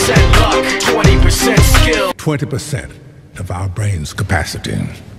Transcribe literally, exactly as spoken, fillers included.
percent luck, twenty percent skill, twenty percent of our brain's capacity.